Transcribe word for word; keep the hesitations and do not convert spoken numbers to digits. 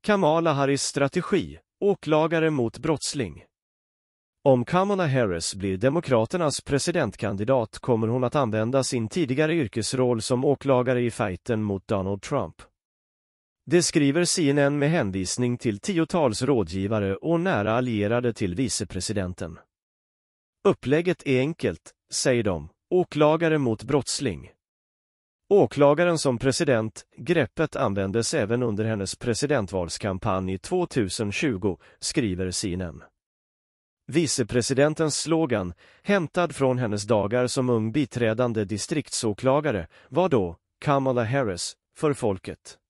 Kamala Harris strategi, åklagare mot brottsling. Om Kamala Harris blir Demokraternas presidentkandidat kommer hon att använda sin tidigare yrkesroll som åklagare i fighten mot Donald Trump. Det skriver C N N med hänvisning till tiotals rådgivare och nära allierade till vicepresidenten. Upplägget är enkelt, säger de, åklagare mot brottsling. Åklagaren som president, greppet användes även under hennes presidentvalskampanj tjugohundratjugo, skriver C N N. Vicepresidentens slogan, hämtad från hennes dagar som ung biträdande distriktsåklagare, var då Kamala Harris, för folket.